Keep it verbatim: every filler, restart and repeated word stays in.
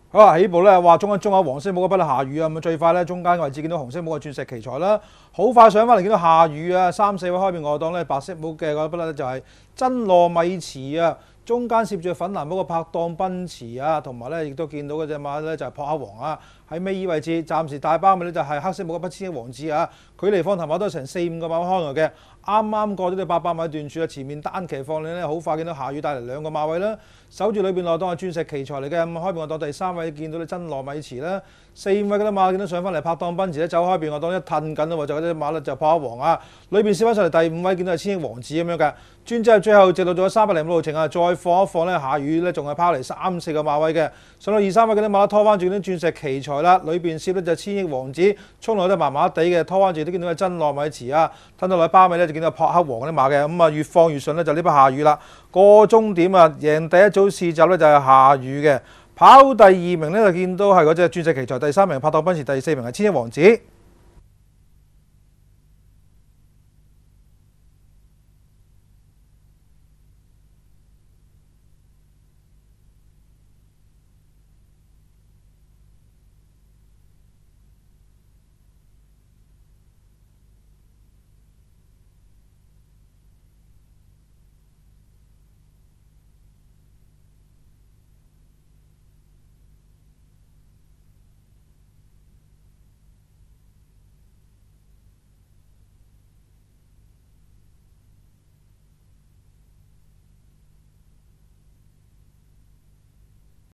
好啊，起步咧，話中一中啊，黃色帽嗰筆下雨啊，咁最快咧中間位置見到紅色帽嘅鑽石奇才啦，好快上翻嚟見到下雨啊，三四位開面外檔咧，白色帽嘅嗰筆咧就係真糯米糍啊，中間攝住粉藍帽嘅拍檔奔馳啊，同埋咧亦都見到嗰隻馬咧就係撲克王啊，喺尾二位置暫時大包尾咧就係黑色帽嘅不千億王子啊，距離放頭馬都成四五個馬開外嘅，啱啱過咗啲八百米段處啊，前面單騎放領咧好快見到下雨帶嚟兩個馬位啦，守住裏邊內檔係鑽石奇才嚟嘅，咁開面外檔第三位見到啲真糯米糍啦，四五位嗰啲馬見到上翻嚟拍檔奔馳咧走開邊外檔一褪緊咯，就嗰啲馬咧就撲克王啊，裏邊試翻上嚟第五位見到係千億王子咁樣嘅，專之後最後直到咗三百零五路程啊，再放一放咧下雨咧仲係拋嚟三四個馬位嘅，上到二三位嗰啲馬拖翻住啲鑽石奇才啦，裏邊攝咧就千億王子，衝落都麻麻地嘅，拖翻住都見到係真糯米糍啊，褪到落包尾咧就見到撲克王嗰啲馬嘅，咁啊越放越順咧就呢筆下雨啦，個終點啊贏第一組試走咧就係下雨嘅，跑第二名咧就見到係嗰隻鑽石奇才，第三名拍檔奔馳，第四名係千億王子。